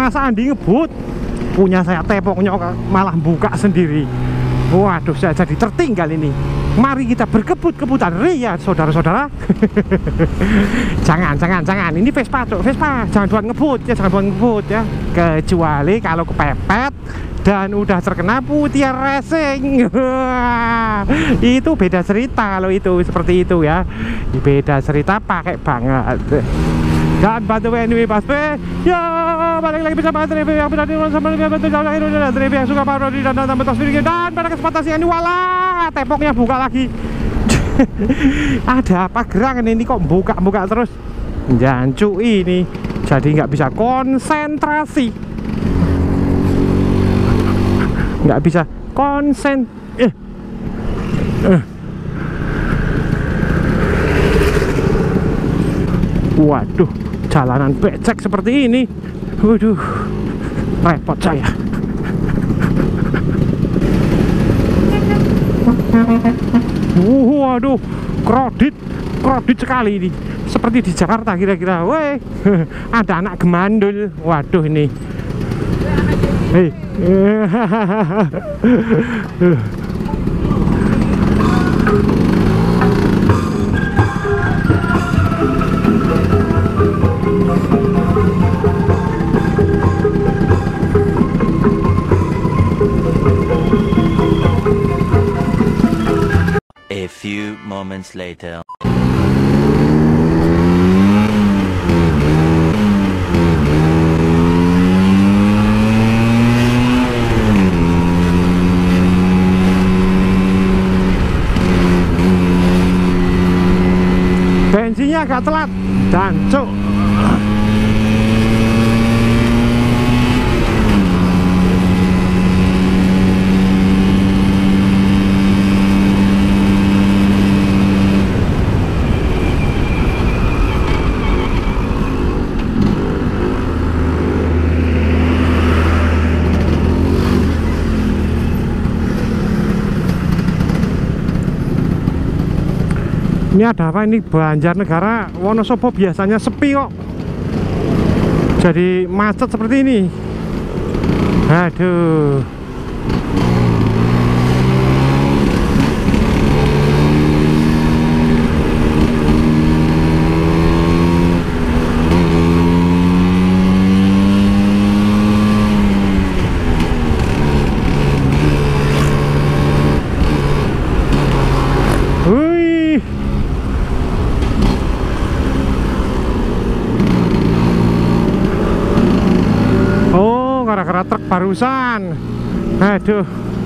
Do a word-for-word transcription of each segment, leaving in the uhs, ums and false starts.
Mas Andi ngebut, punya saya tepoknya malah buka sendiri. Waduh, saya jadi tertinggal ini. Mari kita berkebut-kebutan ria, saudara-saudara. Jangan, jangan, jangan. Ini Vespa, cok. Vespa, jangan buat ngebut ya, jangan buat ngebut ya. Kecuali kalau kepepet dan udah terkena putih racing. Itu beda cerita kalau itu seperti itu ya. Beda cerita pakai banget. Dan bantu anyway Mas B. Ya, balik lagi bersama Trivi yang berada di sama dengan bantu jauh lahir dan Trivi yang suka parodi dan nonton betos video. Dan pada kesempatan ini wala tepoknya buka lagi. Ada apa gerangan ini kok buka-buka terus? Jancu ini jadi nggak bisa konsentrasi, nggak bisa konsen. Eh. Eh. Waduh, jalanan becek seperti ini. Waduh, repot saya. Waduh, kredit, kredit sekali ini. Seperti di Jakarta kira-kira. Weh, ada anak gemandul. Waduh ini. Hei. A few moments later. Bensinnya agak telat dan cuk. Ini ada apa ini? Banjarnegara Wonosobo biasanya sepi kok jadi macet seperti ini. Aduh. Gara-gara truk barusan. Aduh.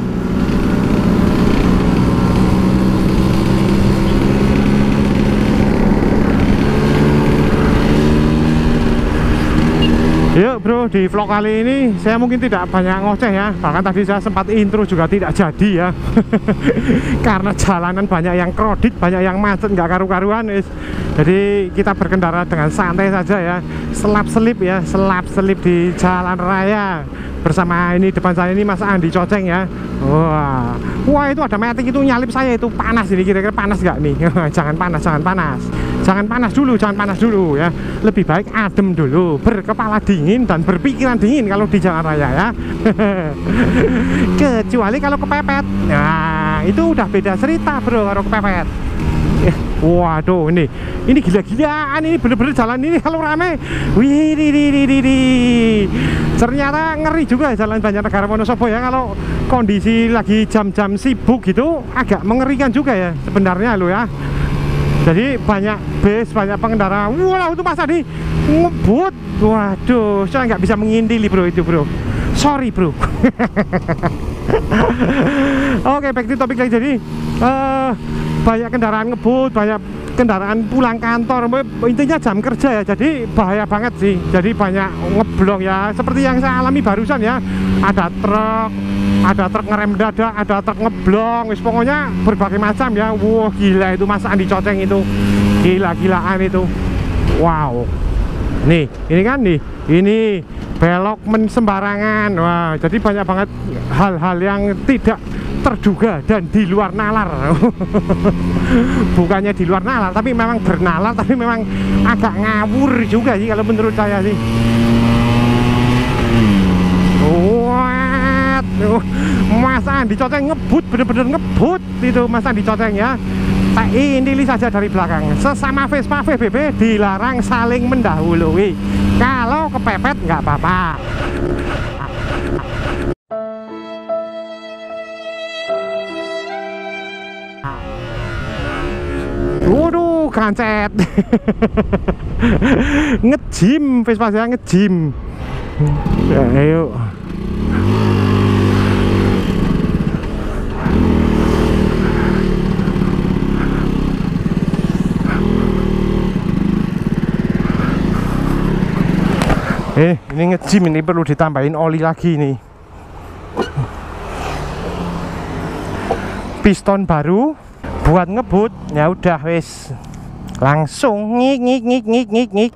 Yuk bro, di vlog kali ini saya mungkin tidak banyak ngoceh ya. Bahkan tadi saya sempat intro juga tidak jadi ya. Karena jalanan banyak yang kredit, banyak yang macet nggak karu-karuan. Jadi kita berkendara dengan santai saja ya. Selap-selip ya, selap-selip di jalan raya. Bersama ini depan saya ini Mas Andi Coceng ya. Wah, wah itu ada metik itu nyalip saya, itu panas ini, kira-kira panas nggak nih? Jangan panas, jangan panas, jangan panas dulu, jangan panas dulu ya. Lebih baik adem dulu, berkepala dingin dan berpikiran dingin kalau di jalan raya ya. Kecuali kalau kepepet, nah itu udah beda cerita bro kalau kepepet. Eh, waduh ini, ini gila-gilaan ini bener-bener jalan ini kalau rame. Wih, di, di, di, di, di. Ternyata ngeri juga jalan Banjarnegara Wonosobo ya. Kalau kondisi lagi jam-jam sibuk gitu agak mengerikan juga ya sebenarnya lo ya. Jadi banyak bus, banyak pengendara. Wah itu Mas Adi ngebut. Waduh, saya nggak bisa mengintili bro itu bro. Sorry bro. Oke, back to topik lagi. Jadi uh, banyak kendaraan ngebut, banyak kendaraan pulang kantor, intinya jam kerja ya, jadi bahaya banget sih. Jadi banyak ngeblong ya, seperti yang saya alami barusan ya. Ada truk, ada truk ngerem mendadak, ada truk ngeblong, wis pokoknya berbagai macam ya. Wah gila itu Mas Andi Coceng itu, gila-gilaan itu. Wow. Nih, ini kan nih, ini belok men sembarangan. Wah, jadi banyak banget hal-hal yang tidak terduga dan di luar nalar. Bukannya di luar nalar, tapi memang bernalar, tapi memang agak ngawur juga sih kalau menurut saya sih. Andi Coteng ngebut, bener-bener ngebut itu Mas Andi Coteng ya. Tak intili saja dari belakang. Sesama Vespa V B B dilarang saling mendahului. Kalau kepepet nggak apa-apa. Waduh, kancet. Ngejim Vespa saya ngejim. Ya, ayo. Eh, ini ngejim, ini perlu ditambahin oli lagi nih. Piston baru buat ngebut, ya udah wes langsung ngik ngik ngik ngik ngik ngik.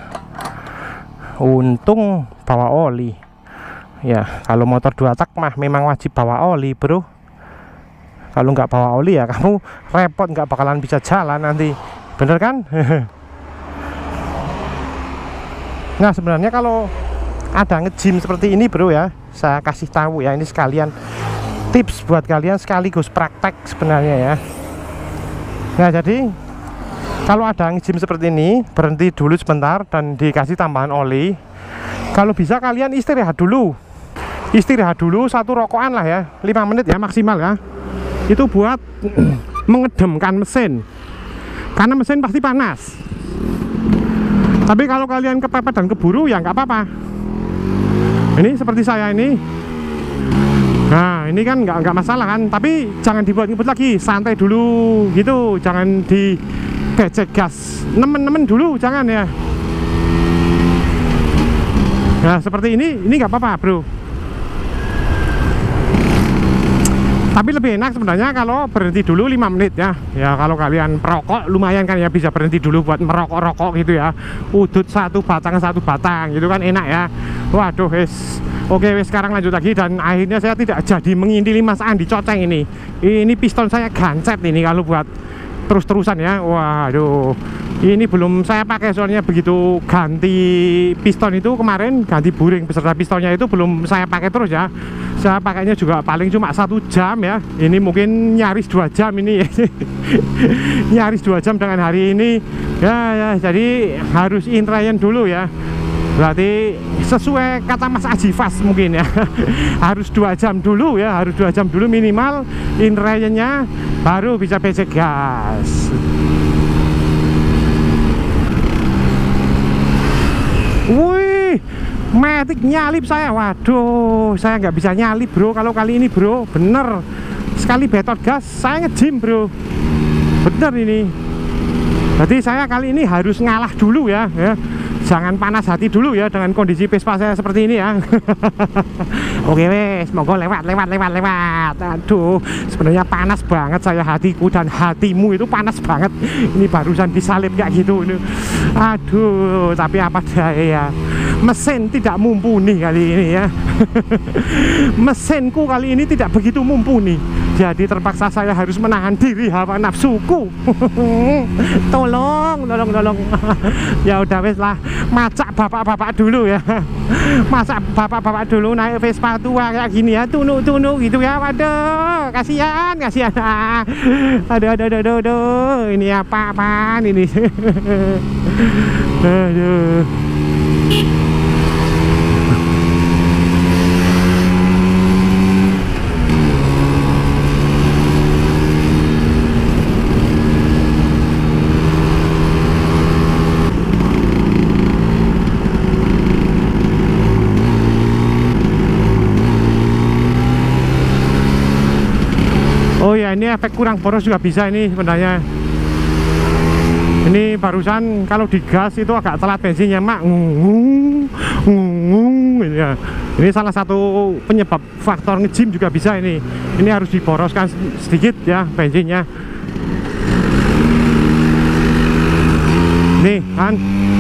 Untung bawa oli. Ya, kalau motor dua tak mah memang wajib bawa oli, bro. Kalau nggak bawa oli ya kamu repot, nggak bakalan bisa jalan nanti, bener kan? Nah, sebenarnya kalau ada nge-gym seperti ini bro ya, saya kasih tahu ya, ini sekalian tips buat kalian sekaligus praktek sebenarnya ya. Nah, jadi kalau ada nge-gym seperti ini, berhenti dulu sebentar dan dikasih tambahan oli. Kalau bisa kalian istirahat dulu. Istirahat dulu satu rokokan lah ya, lima menit ya maksimal ya. Itu buat mengedemkan mesin. Karena mesin pasti panas. Tapi kalau kalian kepepet dan keburu ya nggak apa-apa. Ini seperti saya ini. Nah, ini kan nggak nggak masalah kan. Tapi jangan dibuat ngebut lagi, santai dulu gitu. Jangan di becek gas, nemen-nemen dulu, jangan ya. Nah, seperti ini, ini nggak apa-apa bro. Tapi lebih enak sebenarnya kalau berhenti dulu lima menit ya. Ya kalau kalian perokok lumayan kan ya, bisa berhenti dulu buat merokok-rokok gitu ya. Udut satu batang satu batang gitu kan enak ya. Waduh wes. Oke wes, sekarang lanjut lagi dan akhirnya saya tidak jadi mengintili Mas Andi Coteng ini. Ini piston saya gancet ini kalau buat terus-terusan ya. Waduh. Ini belum saya pakai soalnya begitu ganti piston itu kemarin, ganti buring beserta pistonnya itu belum saya pakai terus ya. Saya pakainya juga paling cuma satu jam ya. Ini mungkin nyaris dua jam ini. Nyaris dua jam dengan hari ini. Ya, ya jadi harus intrayan dulu ya. Berarti sesuai kata Mas Ajifas mungkin ya. Harus dua jam dulu ya, harus dua jam dulu minimal intrayannya, baru bisa becek gas. Wih, Matic nyalip saya. Waduh, saya nggak bisa nyalip bro kalau kali ini bro. Bener, sekali betot gas saya nge-gym bro. Bener ini. Jadi saya kali ini harus ngalah dulu ya, ya. Jangan panas hati dulu ya dengan kondisi Vespa saya seperti ini ya. Oke wes, monggo lewat lewat lewat lewat. Aduh, sebenarnya panas banget saya, hatiku dan hatimu itu panas banget. Ini barusan disalip kayak gitu ini. Aduh, tapi apa daya, mesin tidak mumpuni kali ini ya. Mesinku kali ini tidak begitu mumpuni. Jadi terpaksa saya harus menahan diri hawa nafsuku. Tolong, tolong, tolong. Ya udah wes lah, macak bapak-bapak dulu ya. Masak bapak-bapak dulu naik Vespa tua kayak gini ya, tunuk-tunuk gitu ya. Waduh, kasihan, kasihan. Aduh, aduh, aduh, aduh, aduh. Ini apa-apaan ini? Aduh. Oh ya, ini efek kurang boros juga bisa ini sebenarnya. Ini barusan kalau digas itu agak telat bensinnya mak, ngung ngung ya. Ini salah satu penyebab faktor nge-gym juga bisa ini. Ini harus diboroskan sedikit ya bensinnya. Nih kan.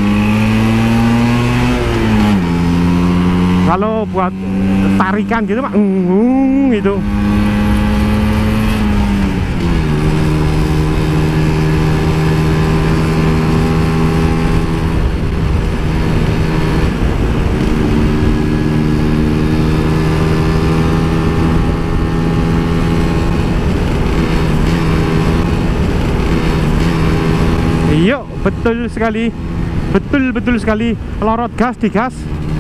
Kalau buat tarikan gitu mak, ngung gitu. betul sekali, betul-betul sekali. Lorot gas di gas.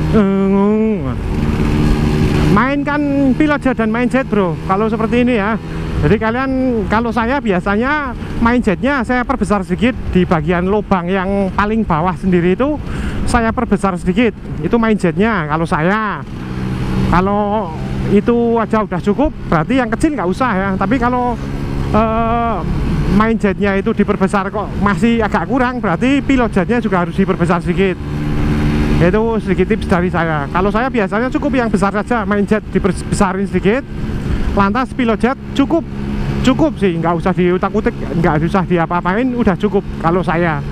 Mainkan pilot jet dan main jet bro, kalau seperti ini ya. Jadi kalian, kalau saya biasanya main jetnya saya perbesar sedikit di bagian lubang yang paling bawah sendiri itu, saya perbesar sedikit. Itu main jetnya kalau saya. Kalau itu aja udah cukup, berarti yang kecil nggak usah ya. Tapi kalau uh, main jetnya itu diperbesar kok masih agak kurang, berarti pilot jetnya juga harus diperbesar sedikit. Itu sedikit tips dari saya. Kalau saya biasanya cukup yang besar saja, main jet dibesarin sedikit, lantas pilot jet cukup, cukup sih, nggak usah diutak-utik, nggak usah diapa-apain, udah cukup kalau saya.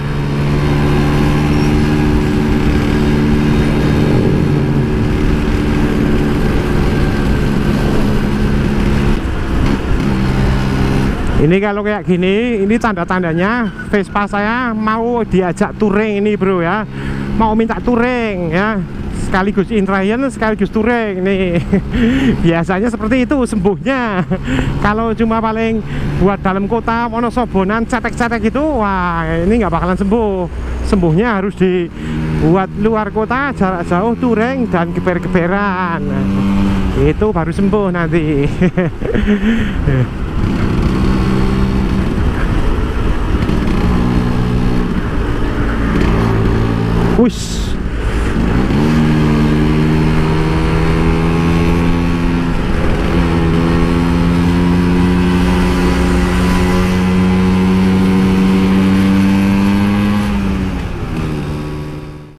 Ini kalau kayak gini, ini tanda-tandanya Vespa saya mau diajak touring ini bro ya, mau minta touring ya, sekaligus intrayan sekaligus touring nih. Biasanya seperti itu sembuhnya. Kalau cuma paling buat dalam kota Wonosobonan cetek-cetek itu, wah ini nggak bakalan sembuh. Sembuhnya harus dibuat luar kota, jarak jauh, touring dan geber-geberan. Itu baru sembuh nanti.